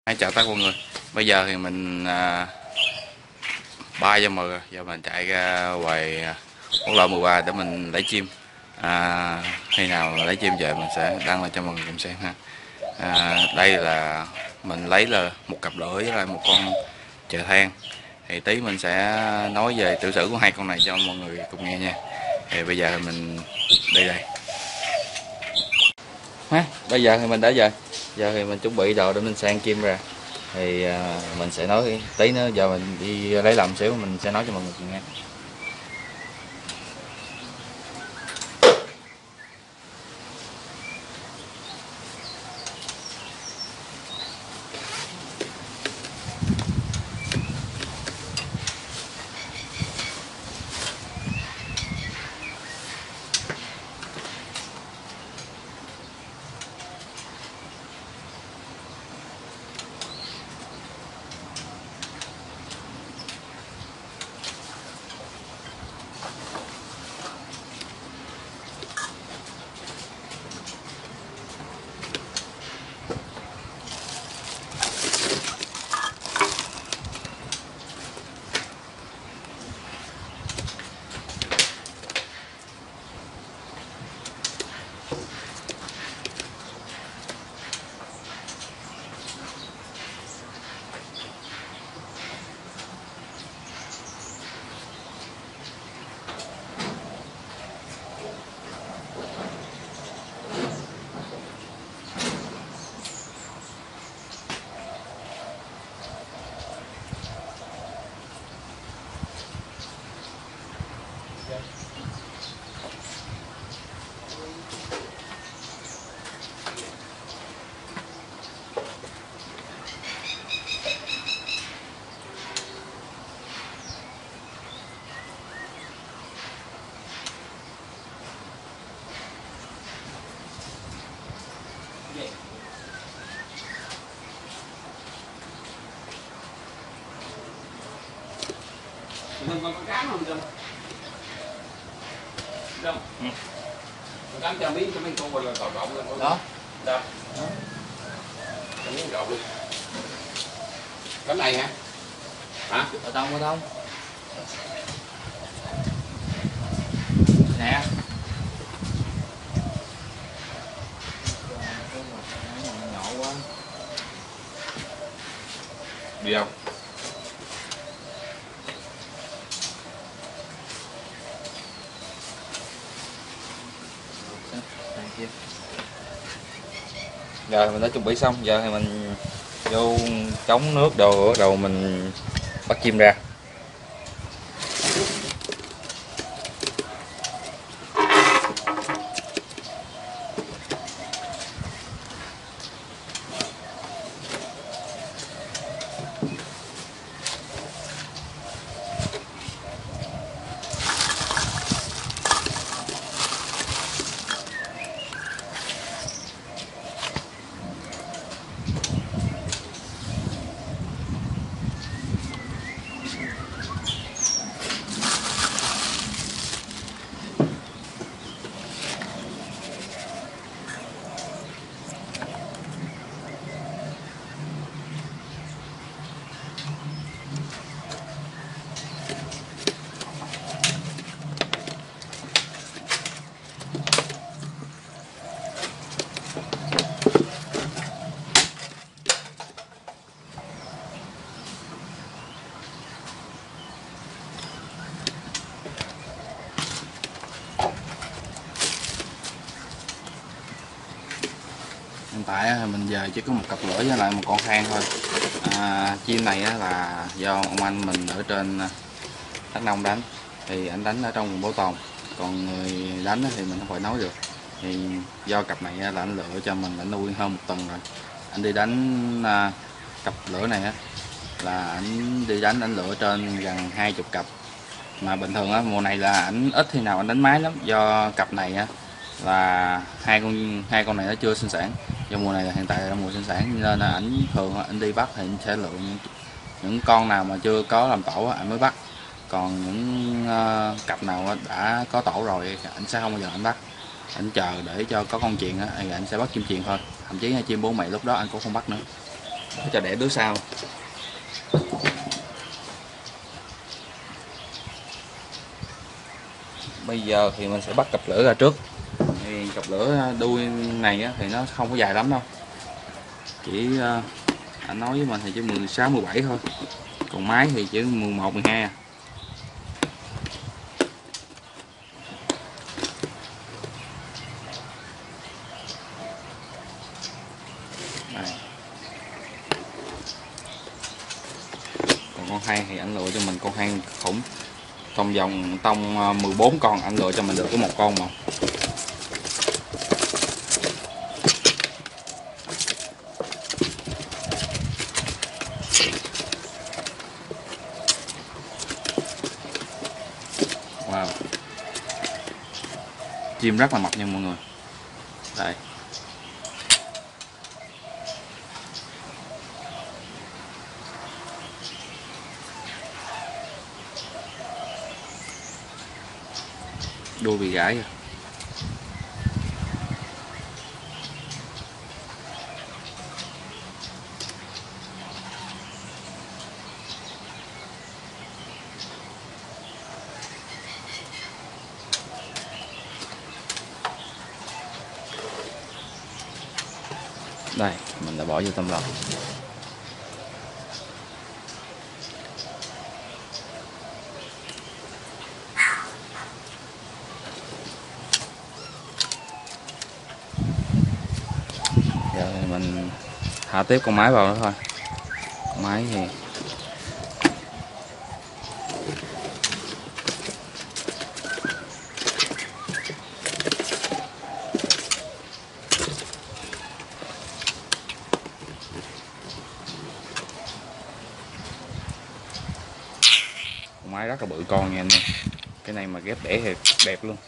Chào tất cả mọi người. Bây giờ thì mình 3:10 rồi. Giờ mình chạy ra ngoài quốc lộ 13 để mình lấy chim. Khi nào lấy chim về mình sẽ đăng lên cho mọi người cùng xem ha. Đây là mình lấy là một cặp lưỡi với lại một con chợ than. Thì tí mình sẽ nói về tiểu sử của hai con này cho mọi người cùng nghe nha. Thì bây giờ thì mình đi đây. Bây giờ thì mình đã về. Giờ thì mình chuẩn bị đồ để mình sang chim ra. Thì mình sẽ nói tí nữa, giờ mình đi lấy làm xíu mình sẽ nói cho mọi người nghe. Mình còn con cám không Trâm? Trâm? Con cám cho miếng con rồi cậu rộng lên con. Đó. Đâu? Cho miếng rộng đi. Cám này hả? Hả? Ở tông. Nè. Nhỏ quá. Đi không? Giờ mình đã chuẩn bị xong, giờ thì mình vô chống nước đồ, bắt đầu mình bắt chim ra. Hiện tại mình về chỉ có một cặp lưỡi với lại một con than thôi. Chim này là do ông anh mình ở trên Đắk Nông đánh, thì anh đánh ở trong vùng bảo tồn, còn người đánh thì mình không phải nói được. Thì do cặp này là anh lựa cho mình, anh nuôi hơn 1 tuần rồi. Anh đi đánh cặp lưỡi này là anh đi đánh, anh lựa trên gần 20 cặp, mà bình thường mùa này là ảnh ít khi nào anh đánh máy lắm, do cặp này là hai con này nó chưa sinh sản. Do mùa này là hiện tại là mùa sinh sản nên là ảnh thường anh đi bắt thì anh sẽ lựa những con nào mà chưa có làm tổ anh mới bắt, còn những cặp nào đã có tổ rồi anh sẽ không bao giờ anh bắt. Anh chờ để cho có con chuyền thì anh sẽ bắt chim chuyền thôi, thậm chí chim bố mẹ lúc đó anh cũng không bắt nữa. cho đẻ đứa sau. Bây giờ thì mình sẽ bắt cặp lửa ra trước. Thì cặp lửa đuôi này á, thì nó không có dài lắm đâu, chỉ anh nói với mình thì chỉ 16 17 thôi, còn mái thì chỉ 11 12 à. Đây. Còn con hai thì anh lựa cho mình con hai khủng, trong vòng 14 con anh lựa cho mình được có một con mà. Wow, chim rất là mập nha mọi người. Đây, đuôi bị gãy. Đây, mình đã bỏ vô tăm lồng. Giờ thì mình thả tiếp con mái vào đó thôi. Con mái thì con mái rất là bự con nha anh em. Cái này mà ghép đẻ thì đẹp luôn.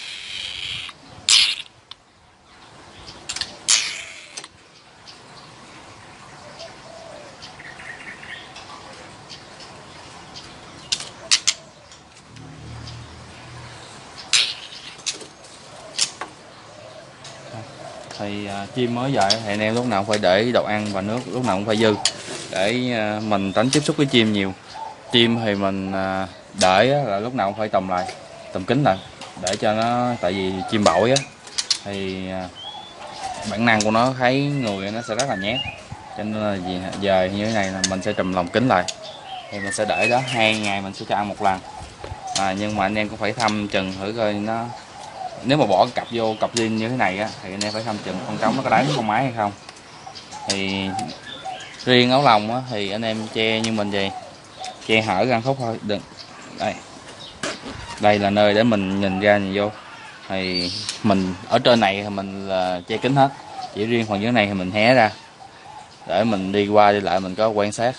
Thì chim mới dậy thì anh em lúc nào cũng phải để đồ ăn và nước lúc nào cũng phải dư, để mình tránh tiếp xúc với chim nhiều. Chim thì mình để là lúc nào cũng phải tầm kín lại để cho nó, tại vì chim bội á thì bản năng của nó thấy người nó sẽ rất là nhát, cho nên là giờ như thế này là mình sẽ trùm lồng kín lại, thì mình sẽ để đó 2 ngày mình sẽ cho ăn một lần. Nhưng mà anh em cũng phải thăm chừng thử coi nó, nếu mà bỏ cặp vô cặp riêng như thế này á thì anh em phải thăm chừng con trống nó có đánh con mái hay không. Thì riêng áo lồng á thì anh em che như mình vậy, che hở gan khúc thôi, đừng. Đây là nơi để mình nhìn ra nhìn vô. Thì mình ở trên này thì mình là che kín hết, chỉ riêng phần dưới này thì mình hé ra để mình đi qua đi lại mình có quan sát.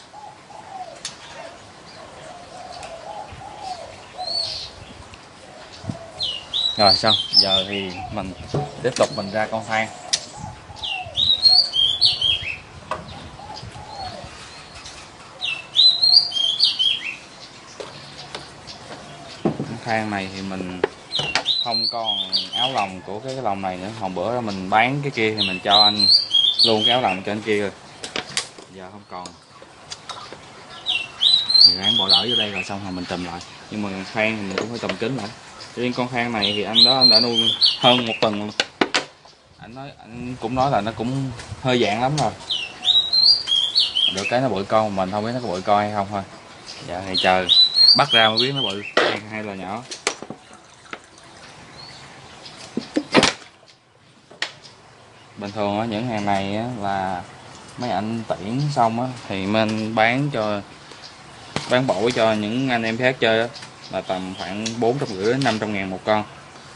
Rồi xong, giờ thì mình tiếp tục mình ra con than. Con than này thì mình không còn áo lồng của cái lồng này nữa. Hôm bữa mình bán cái kia thì mình cho anh luôn cái áo lồng cho anh kia rồi, giờ không còn thì ráng bỏ đỡ vô đây rồi xong rồi mình trùm lại. Nhưng mà than thì mình cũng phải trùm kín lại. Riêng con than này thì anh đó đã nuôi hơn 1 tuần luôn. Anh cũng nói là nó cũng hơi dạng lắm rồi, được cái nó bự con, mình không biết nó có bự con hay không thôi. Dạ thì chờ bắt ra mới biết nó bự hay là nhỏ. Bình thường á, những hàng này á, là mấy anh tuyển xong á, thì mình bán bổ cho những anh em khác chơi á, là tầm khoảng 450 đến 500 ngàn một con.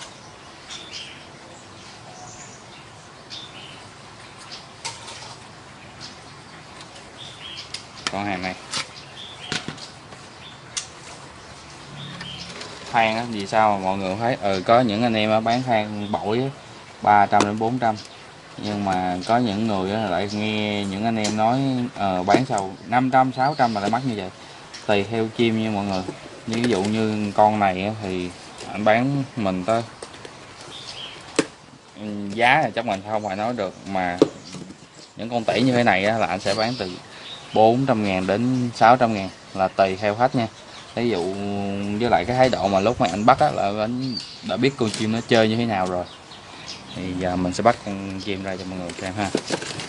Con hàng này than á, vì sao mà mọi người thấy có những anh em bán than bội á, 300 đến 400, nhưng mà có những người lại nghe những anh em nói bán sau 500 600 mà lại mắc như vậy, tùy theo chim nha mọi người. Như ví dụ như con này thì anh bán mình tới giá là chắc mình không phải nói được, mà Những con tỉ như thế này á, là anh sẽ bán từ 400.000 đến 600.000 là tùy theo khách nha. Ví dụ với lại cái thái độ mà lúc mà anh bắt á, là anh đã biết con chim nó chơi như thế nào rồi. Thì giờ mình sẽ bắt con chim ra cho mọi người xem ha.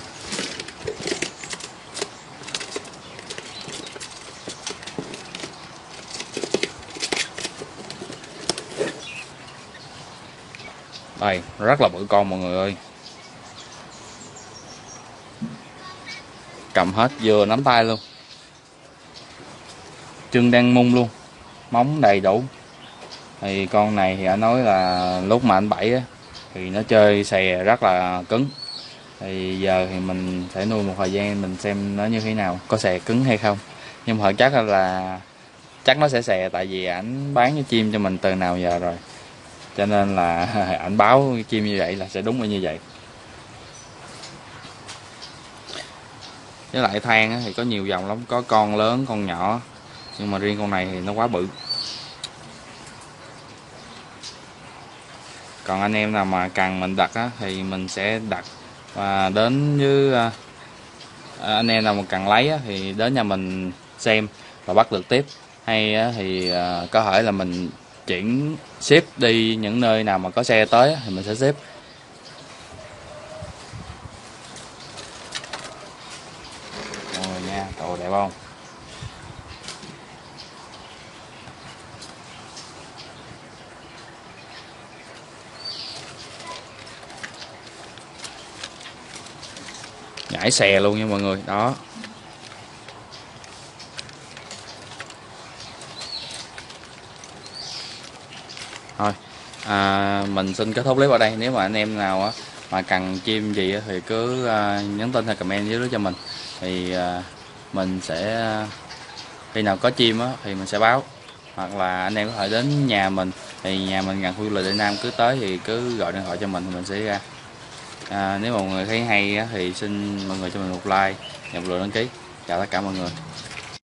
Đây, rất là bự con mọi người ơi. Cầm hết vừa nắm tay luôn. Chân đang mung luôn, móng đầy đủ. Thì con này thì anh nói là lúc mà anh bẫy á, thì nó chơi xè rất là cứng. Thì giờ thì mình sẽ nuôi một thời gian mình xem nó như thế nào, có xè cứng hay không. Nhưng mà chắc là chắc nó sẽ xè, tại vì ảnh bán cái chim cho mình từ nào giờ rồi, cho nên là ảnh báo chim như vậy là sẽ đúng là như vậy. Với lại than thì có nhiều dòng lắm, có con lớn con nhỏ, nhưng mà riêng con này thì nó quá bự. Còn anh em nào mà cần mình đặt á, thì mình sẽ đặt và đến với anh em nào mà cần lấy á, thì đến nhà mình xem và bắt được tiếp. Hay á, thì có thể là mình chuyển ship đi những nơi nào mà có xe tới á, thì mình sẽ ship. Mọi người nha, trời đẹp không? Nhảy xè luôn nha mọi người, đó. Thôi, mình xin kết thúc clip ở đây. Nếu mà anh em nào á, mà cần chim gì á, thì cứ nhắn tin hay comment dưới đó cho mình. Thì mình sẽ khi nào có chim á, thì mình sẽ báo. Hoặc là anh em có thể đến nhà mình, thì nhà mình gần khu du lịch Đại Nam, cứ tới thì cứ gọi điện thoại cho mình thì mình sẽ ra. Nếu mà mọi người thấy hay á, thì xin mọi người cho mình một like và một lượt đăng ký. Chào tất cả mọi người.